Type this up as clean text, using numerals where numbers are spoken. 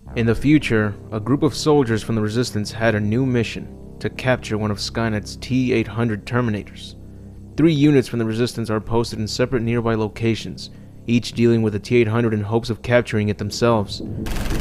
In the future, a group of soldiers from the Resistance had a new mission: to capture one of Skynet's T-800 Terminators. 3 units from the Resistance are posted in separate nearby locations, each dealing with the T-800 in hopes of capturing it themselves.